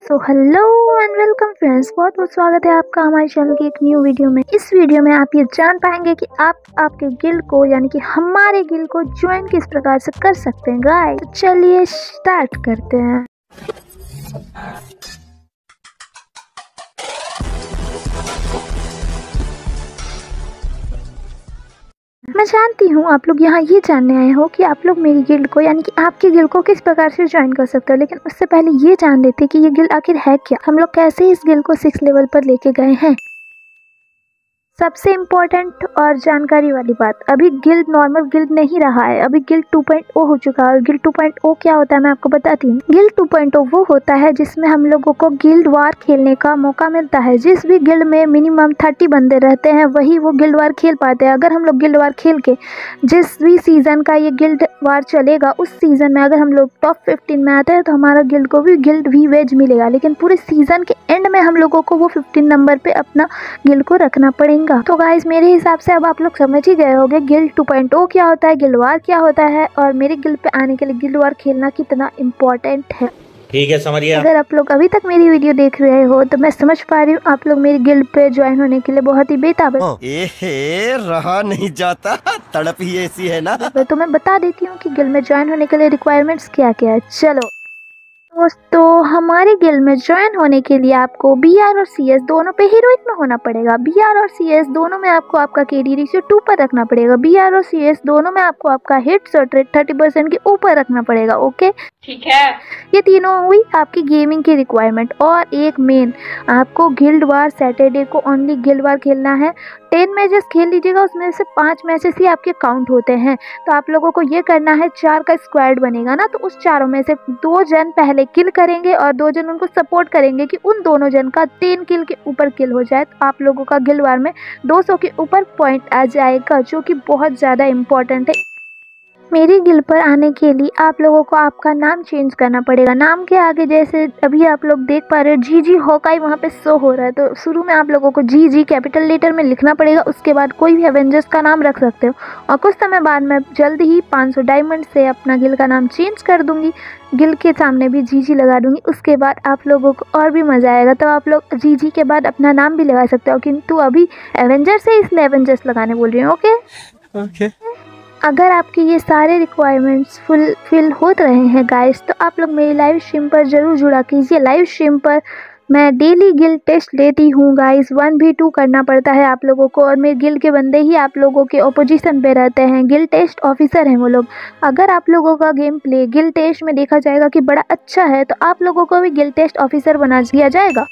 So hello and welcome friends, बहुत बहुत स्वागत है आपका हमारे चैनल की एक न्यू वीडियो में। इस वीडियो में आप ये जान पाएंगे कि आप आपके गिल्ड को यानी कि हमारे गिल्ड को ज्वाइन किस प्रकार से कर सकते हैं गाइस। तो चलिए स्टार्ट करते हैं। मैं जानती हूँ आप लोग यहाँ ये जानने आए हो कि आप लोग मेरी गिल्ड को यानी कि आपकी गिल्ड को किस प्रकार से ज्वाइन कर सकते हो, लेकिन उससे पहले ये जान लेते कि ये गिल्ड आखिर है क्या, हम लोग कैसे इस गिल्ड को 6 लेवल पर लेके गए हैं। सबसे इम्पोर्टेंट और जानकारी वाली बात, अभी गिल्ड नॉर्मल गिल्ड नहीं रहा है, अभी गिल्ड 2.0 हो चुका है। और गिल्ड 2.0 क्या होता है मैं आपको बताती हूँ। गिल्ड 2.0 वो होता है जिसमें हम लोगों को गिल्ड वार खेलने का मौका मिलता है। जिस भी गिल्ड में मिनिमम 30 बंदे रहते हैं वही वो गिल्ड वार खेल पाते हैं। अगर हम लोग गिल्ड वार खेल के जिस भी सीजन का ये गिल्ड वार चलेगा उस सीजन में अगर हम लोग टॉप 15 में आते हैं तो हमारा गिल्ड को भी गिल्ड भी वेज मिलेगा, लेकिन पूरे सीजन के एंड में हम लोगों को वो 15 नंबर पे अपना गिल्ड को रखना पड़ेगा। तो गाइस मेरे हिसाब से अब आप लोग समझ ही गए होंगे गिल्ड 2.0 क्या होता है, गिल्ड वार क्या होता है और मेरे गिल्ड पे आने के लिए गिल्ड वार खेलना कितना इम्पोर्टेंट है। ठीक है, समझ गया। अगर आप लोग अभी तक मेरी वीडियो देख रहे हो तो मैं समझ पा रही हूँ आप लोग मेरी गिल्ड पे ज्वाइन होने के लिए बहुत ही बेताब है। रहा नहीं जाता, तड़प ही ऐसी है ना। तो मैं बता देती हूँ कि गिल्ड में ज्वाइन होने के लिए रिक्वायरमेंट्स क्या क्या है। चलो दोस्तों, हमारे गिल्ड में ज्वाइन होने के लिए आपको बीआर और सीएस दोनों पे हीरोइक में होना पड़ेगा। बीआर और सीएस दोनों में आपको आपका केडी रेशियो 2 पर रखना पड़ेगा। बीआर और सीएस दोनों में आपको आपका हिट शॉट रेट 30% के ऊपर रखना पड़ेगा। ओके, ठीक है। ये तीनों हुई आपकी गेमिंग की रिक्वायरमेंट। और एक मेन, आपको गिल्ड वार सैटरडे को ओनली गिल्ड वार खेलना है। 10 मैचेस खेल लीजिएगा, उसमें से 5 मैचेस ही आपके काउंट होते हैं। तो आप लोगों को ये करना है, 4 का स्क्वाड बनेगा ना, तो उस चारों में से 2 जन पहले किल करेंगे और 2 जन उनको सपोर्ट करेंगे कि उन दोनों जन का 10 किल के ऊपर किल हो जाए। तो आप लोगों का गिल्ड वार में 200 के ऊपर पॉइंट आ जाएगा, जो कि बहुत ज़्यादा इम्पोर्टेंट है। मेरी गिल्ड पर आने के लिए आप लोगों को आपका नाम चेंज करना पड़ेगा। नाम के आगे जैसे अभी आप लोग देख पा रहे हो जीजी हॉकाई वहाँ पे शो हो रहा है, तो शुरू में आप लोगों को जीजी कैपिटल लेटर में लिखना पड़ेगा। उसके बाद कोई भी एवेंजर्स का नाम रख सकते हो। और कुछ समय बाद मैं जल्द ही 500 डायमंड से अपना गिल्ड का नाम चेंज कर दूंगी, गिल्ड के सामने भी जीजी लगा दूंगी। उसके बाद आप लोगों को और भी मज़ा आएगा, तो आप लोग जीजी के बाद अपना नाम भी लगा सकते हो, किंतु अभी एवेंजर्स है इसलिए एवेंजर्स लगाने बोल रही हूँ। ओके। अगर आपके ये सारे रिक्वायरमेंट्स फुलफिल हो रहे हैं गाइस, तो आप लोग मेरी लाइव स्ट्रीम पर ज़रूर जुड़ा कीजिए। लाइव स्ट्रीम पर मैं डेली गिल्ड टेस्ट लेती हूँ गाइस। 1v2 करना पड़ता है आप लोगों को, और मेरे गिल्ड के बंदे ही आप लोगों के ओपोजिशन पे रहते हैं। गिल्ड टेस्ट ऑफिसर हैं वो लोग। अगर आप लोगों का गेम प्ले गिल्ड टेस्ट में देखा जाएगा कि बड़ा अच्छा है, तो आप लोगों को भी गिल्ड टेस्ट ऑफिसर बना दिया जाएगा।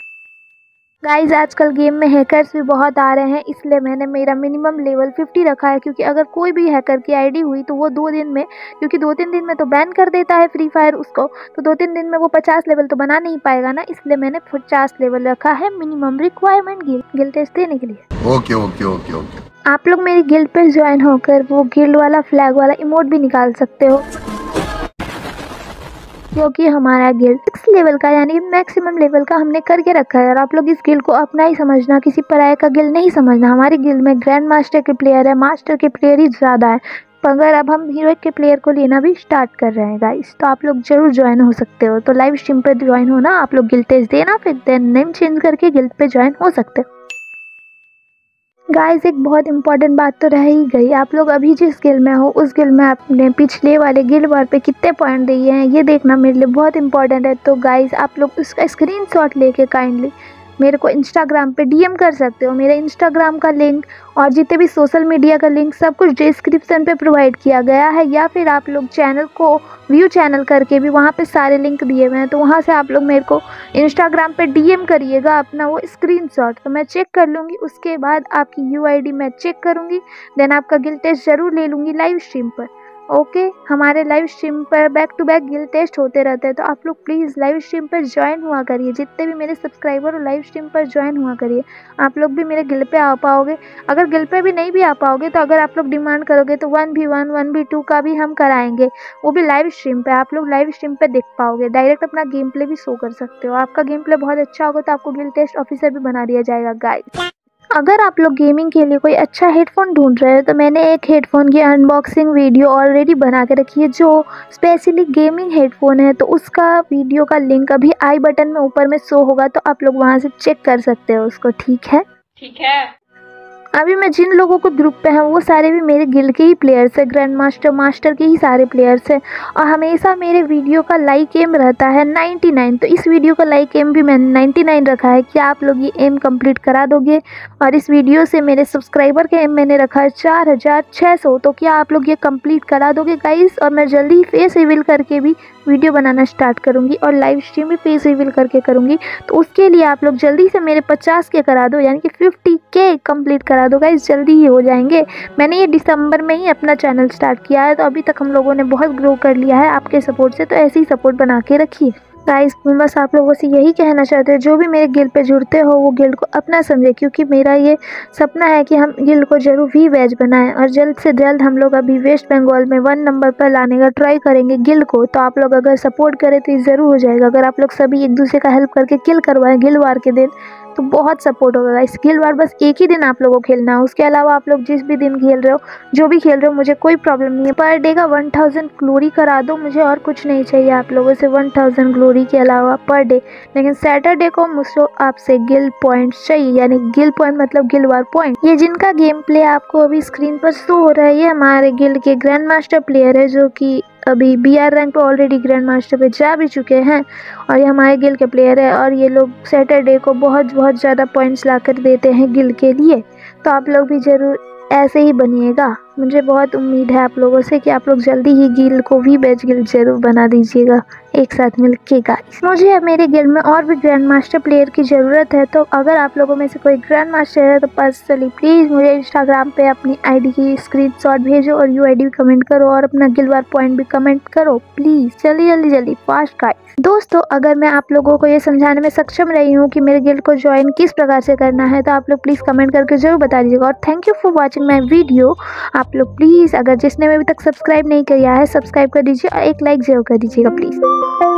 गाइज आजकल गेम में हैकर्स भी बहुत आ रहे हैं, इसलिए मैंने मेरा मिनिमम लेवल 50 रखा है, क्योंकि अगर कोई भी हैकर की आईडी हुई तो वो 2 दिन में, क्योंकि 2-3 दिन में तो बैन कर देता है फ्री फायर उसको, तो 2-3 दिन में वो 50 लेवल तो बना नहीं पाएगा ना, इसलिए मैंने 50 लेवल रखा है मिनिमम रिक्वायरमेंट गिल्ड टेस्ट देने के लिए। Okay okay okay okay. आप लोग मेरी गिल्ड पे ज्वाइन होकर वो गिल्ड वाला फ्लैग वाला इमोट भी निकाल सकते हो, क्योंकि हमारा गिल्ड 6 लेवल का यानी मैक्सिमम लेवल का हमने करके रखा है। और आप लोग इस गिल्ड को अपना ही समझना, किसी पराये का गिल्ड नहीं समझना। हमारी गिल्ड में ग्रैंड मास्टर के प्लेयर है, मास्टर के प्लेयर ही ज़्यादा है, मगर अब हम हीरो के प्लेयर को लेना भी स्टार्ट कर रहे हैं गाइस। तो आप लोग जरूर ज्वाइन हो सकते हो। तो लाइव स्ट्रीम पे ज्वाइन होना, आप लोग गिल्ड टेस्ट देना, फिर देन नेम चेंज करके गिल्ड पे ज्वाइन हो सकते हो। गाइस एक बहुत इंपॉर्टेंट बात तो रह ही गई, आप लोग अभी जिस गिल्ड में हो उस गिल्ड में आपने पिछले वाले गिल्ड वार पे कितने पॉइंट दिए हैं ये देखना मेरे लिए बहुत इंपॉर्टेंट है। तो गाइस आप लोग उसका स्क्रीनशॉट लेके काइंडली मेरे को इंस्टाग्राम पे डीएम कर सकते हो। मेरे इंस्टाग्राम का लिंक और जितने भी सोशल मीडिया का लिंक सब कुछ डिस्क्रिप्शन पे प्रोवाइड किया गया है, या फिर आप लोग चैनल को व्यू चैनल करके भी वहाँ पे सारे लिंक दिए हुए हैं, तो वहाँ से आप लोग मेरे को इंस्टाग्राम पे डीएम करिएगा अपना वो स्क्रीनशॉट, तो मैं चेक कर लूँगी। उसके बाद आपकी यूआईडी मैं चेक करूँगी, देन आपका गिल्ड टेस्ट ज़रूर ले लूँगी लाइव स्ट्रीम पर। ओके, हमारे लाइव स्ट्रीम पर back to back guild test होते रहते हैं, तो आप लोग प्लीज़ लाइव स्ट्रीम पर ज्वाइन हुआ करिए। जितने भी मेरे सब्सक्राइबर लाइव स्ट्रीम पर ज्वाइन हुआ करिए, आप लोग भी मेरे गिल्ड पे आ पाओगे। अगर गिल्ड पे भी नहीं भी आ पाओगे तो अगर आप लोग डिमांड करोगे तो 1v1 1v2 का भी हम कराएंगे, वो भी लाइव स्ट्रीम पे। आप लोग लाइव स्ट्रीम पे देख पाओगे, डायरेक्ट अपना गेम प्ले भी शो कर सकते हो। आपका गेम प्ले बहुत अच्छा होगा तो आपको गिल्ड टेस्ट ऑफिसर भी बना दिया जाएगा गाइस। अगर आप लोग गेमिंग के लिए कोई अच्छा हेडफोन ढूंढ रहे हो तो मैंने एक हेडफोन की अनबॉक्सिंग वीडियो ऑलरेडी बना के रखी है जो स्पेशली गेमिंग हेडफोन है। तो उसका वीडियो का लिंक अभी आई बटन में ऊपर में शो होगा, तो आप लोग वहां से चेक कर सकते हो उसको। ठीक है। अभी मैं जिन लोगों को ग्रुप पे हैं वो सारे भी मेरे गिल्ड के ही प्लेयर्स है, ग्रैंड मास्टर मास्टर के ही सारे प्लेयर्स हैं। और हमेशा मेरे वीडियो का लाइक एम रहता है 99। तो इस वीडियो का लाइक एम भी मैंने 99 रखा है। क्या आप लोग ये एम कंप्लीट करा दोगे? और इस वीडियो से मेरे सब्सक्राइबर का एम मैंने रखा है 4600। तो क्या आप लोग ये कंप्लीट करा दोगे गाइस? और मैं जल्दी ही फेस रिवील करके भी वीडियो बनाना स्टार्ट करूँगी और लाइव स्ट्रीम भी फेस रिवील करके करूँगी। तो उसके लिए आप लोग जल्दी से मेरे 50 के करा दो, यानी कि 50K कंप्लीट करा दो गाइस, जल्दी ही हो जाएंगे। मैंने ये दिसंबर में ही अपना चैनल स्टार्ट किया है, तो अभी तक हम लोगों ने बहुत ग्रो कर लिया है आपके सपोर्ट से। तो ऐसे ही सपोर्ट बना के रखिए गाइस। मैं बस आप लोगों से यही कहना चाहते हैं, जो भी मेरे गिल्ड पे जुड़ते हो वो गिल्ड को अपना समझे, क्योंकि मेरा ये सपना है कि हम गिल्ड को जरूर भी बैच बनाएं। और जल्द से जल्द हम लोग अभी वेस्ट बंगाल में 1 नंबर पर लाने का ट्राई करेंगे गिल्ड को। तो आप लोग अगर सपोर्ट करें तो ये ज़रूर हो जाएगा। अगर आप लोग सभी एक दूसरे का हेल्प करके किल करवाएं गिल्ड वार के दिन तो बहुत सपोर्ट होगा गाइस। गिल्ड वार बस एक ही दिन आप लोगों को खेलना है, उसके अलावा आप लोग जिस भी दिन खेल रहे हो, जो भी खेल रहे हो, मुझे कोई प्रॉब्लम नहीं है। पर डे का 1000 ग्लोरी करा दो, मुझे और कुछ नहीं चाहिए आप लोगों से 1000 ग्लोरी के अलावा पर डे। लेकिन सैटरडे को मुझको आपसे गिल्ड पॉइंट्स चाहिए, यानी गिल्ड पॉइंट मतलब गिल्ड वार पॉइंट। ये जिनका गेम प्ले आपको अभी स्क्रीन पर शो हो रहा है ये हमारे गिल्ड के ग्रैंड मास्टर प्लेयर है, जो कि अभी BR रैंक पे ऑलरेडी ग्रैंड मास्टर पे जा भी चुके हैं। और ये हमारे गिल्ड के प्लेयर है और ये लोग सैटरडे को बहुत ज़्यादा पॉइंट्स ला कर देते हैं गिल्ड के लिए। तो आप लोग भी ज़रूर ऐसे ही बनिएगा। मुझे बहुत उम्मीद है आप लोगों से कि आप लोग जल्दी ही गिल्ड को भी बैच गिल्ड जरूर बना दीजिएगा एक साथ मिलके गाइस। मुझे अब मेरे गिल्ड में और भी ग्रैंड मास्टर प्लेयर की ज़रूरत है। तो अगर आप लोगों में से कोई ग्रैंड मास्टर है तो पर्सनली प्लीज़ मुझे इंस्टाग्राम पे अपनी ID की स्क्रीनशॉट भेजो और UID भी कमेंट करो और अपना गिल्ड वार पॉइंट भी कमेंट करो प्लीज़। जल्दी फास्ट गाइस। दोस्तों अगर मैं आप लोगों को ये समझाने में सक्षम रही हूँ कि मेरे गिल्ड को ज्वाइन किस प्रकार से करना है, तो आप लोग प्लीज़ कमेंट करके ज़रूर बता दीजिएगा। और thank you for watching my video. आप लोग प्लीज़ अगर जिसने अभी तक सब्सक्राइब नहीं किया है सब्सक्राइब कर दीजिए और एक लाइक जरूर कर दीजिएगा प्लीज़।